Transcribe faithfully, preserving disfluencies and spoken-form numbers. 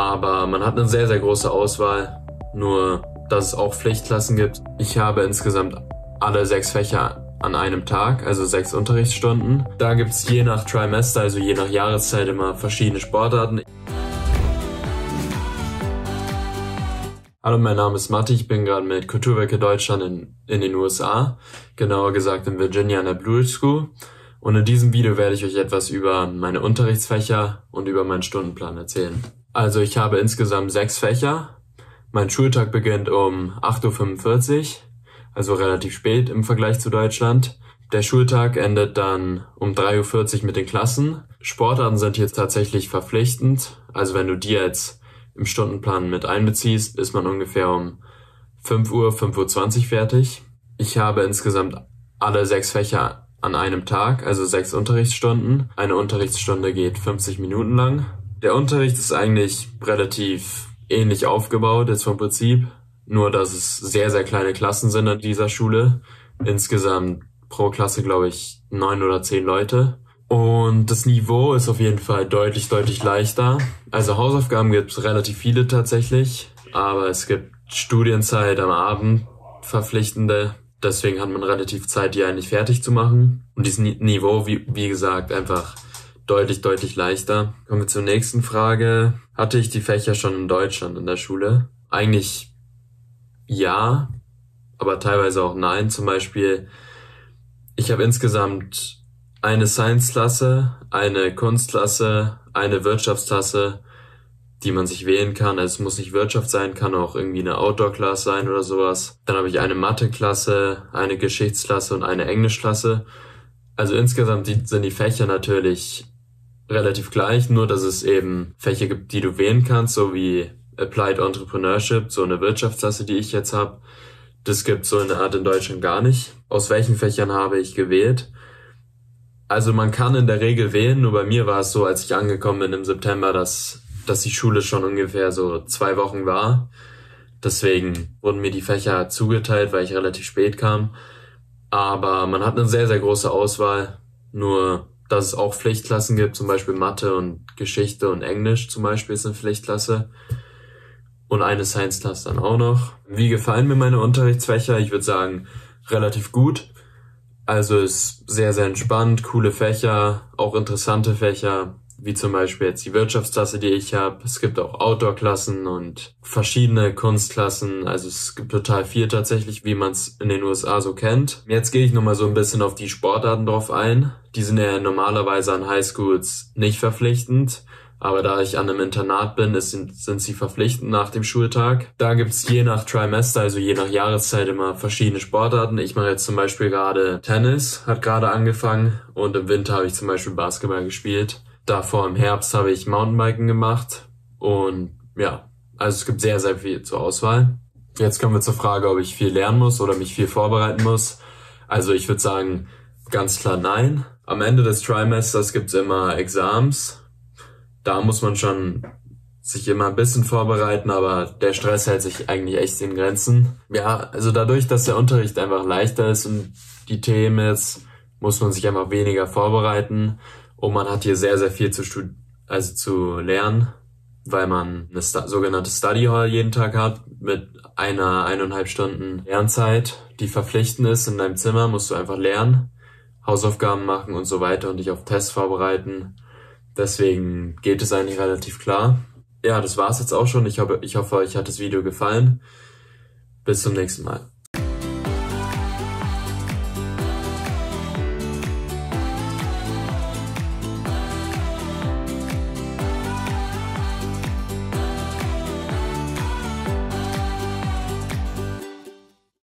aber man hat eine sehr, sehr große Auswahl, nur dass es auch Pflichtklassen gibt. Ich habe insgesamt alle sechs Fächer an einem Tag, also sechs Unterrichtsstunden. Da gibt es je nach Trimester, also je nach Jahreszeit immer verschiedene Sportarten. Hallo, mein Name ist Matti, ich bin gerade mit Kulturwerke Deutschland in, in den U S A, genauer gesagt in Virginia an der Blue Ridge School. Und in diesem Video werde ich euch etwas über meine Unterrichtsfächer und über meinen Stundenplan erzählen. Also ich habe insgesamt sechs Fächer. Mein Schultag beginnt um acht Uhr fünfundvierzig, also relativ spät im Vergleich zu Deutschland. Der Schultag endet dann um drei Uhr vierzig mit den Klassen. Sportarten sind jetzt tatsächlich verpflichtend, also wenn du die jetzt im Stundenplan mit einbeziehst, ist man ungefähr um fünf Uhr, fünf Uhr zwanzig fertig. Ich habe insgesamt alle sechs Fächer an einem Tag, also sechs Unterrichtsstunden. Eine Unterrichtsstunde geht fünfzig Minuten lang. Der Unterricht ist eigentlich relativ ähnlich aufgebaut, jetzt vom Prinzip. Nur, dass es sehr, sehr kleine Klassen sind an dieser Schule. Insgesamt pro Klasse, glaube ich, neun oder zehn Leute. Und das Niveau ist auf jeden Fall deutlich, deutlich leichter. Also Hausaufgaben gibt es relativ viele tatsächlich, aber es gibt Studienzeit am Abend, verpflichtende. Deswegen hat man relativ Zeit, die eigentlich fertig zu machen. Und dieses Niveau, wie, wie gesagt, einfach deutlich, deutlich leichter. Kommen wir zur nächsten Frage. Hatte ich die Fächer schon in Deutschland in der Schule? Eigentlich ja, aber teilweise auch nein. Zum Beispiel, ich habe insgesamt eine Science-Klasse, eine Kunstklasse, eine Wirtschaftsklasse, die man sich wählen kann. Also es muss nicht Wirtschaft sein, kann auch irgendwie eine Outdoor-Klasse sein oder sowas. Dann habe ich eine Mathe-Klasse, eine Geschichtsklasse und eine Englischklasse. Also insgesamt sind die Fächer natürlich relativ gleich, nur dass es eben Fächer gibt, die du wählen kannst, so wie Applied Entrepreneurship, so eine Wirtschaftsklasse, die ich jetzt habe. Das gibt so eine Art in Deutschland gar nicht. Aus welchen Fächern habe ich gewählt? Also man kann in der Regel wählen, nur bei mir war es so, als ich angekommen bin im September, dass, dass die Schule schon ungefähr so zwei Wochen war. Deswegen wurden mir die Fächer zugeteilt, weil ich relativ spät kam. Aber man hat eine sehr, sehr große Auswahl. Nur, dass es auch Pflichtklassen gibt, zum Beispiel Mathe und Geschichte und Englisch zum Beispiel ist eine Pflichtklasse. Und eine Science-Klasse dann auch noch. Wie gefallen mir meine Unterrichtsfächer? Ich würde sagen, relativ gut. Also ist sehr, sehr entspannt, coole Fächer, auch interessante Fächer, wie zum Beispiel jetzt die Wirtschaftsklasse, die ich habe. Es gibt auch Outdoor-Klassen und verschiedene Kunstklassen. Also es gibt total viel tatsächlich, wie man es in den U S A so kennt. Jetzt gehe ich nochmal so ein bisschen auf die Sportarten drauf ein. Die sind ja normalerweise an Highschools nicht verpflichtend. Aber da ich an einem Internat bin, ist, sind, sind sie verpflichtend nach dem Schultag. Da gibt's je nach Trimester, also je nach Jahreszeit immer verschiedene Sportarten. Ich mache jetzt zum Beispiel gerade Tennis, hat gerade angefangen. Und im Winter habe ich zum Beispiel Basketball gespielt. Davor im Herbst habe ich Mountainbiken gemacht. Und ja, also es gibt sehr, sehr viel zur Auswahl. Jetzt kommen wir zur Frage, ob ich viel lernen muss oder mich viel vorbereiten muss. Also ich würde sagen, ganz klar nein. Am Ende des Trimesters gibt's immer Exams. Da muss man schon sich immer ein bisschen vorbereiten, aber der Stress hält sich eigentlich echt in Grenzen. Ja, also dadurch, dass der Unterricht einfach leichter ist und die Themen jetzt, muss man sich einfach weniger vorbereiten. Und man hat hier sehr, sehr viel zu stud also zu lernen, weil man eine Sta sogenannte Study Hall jeden Tag hat mit einer eineinhalb Stunden Lernzeit, die verpflichtend ist. In deinem Zimmer musst du einfach lernen, Hausaufgaben machen und so weiter und dich auf Tests vorbereiten. Deswegen geht es eigentlich relativ klar. Ja, das war's jetzt auch schon. Ich hoffe, ich hoffe, euch hat das Video gefallen. Bis zum nächsten Mal.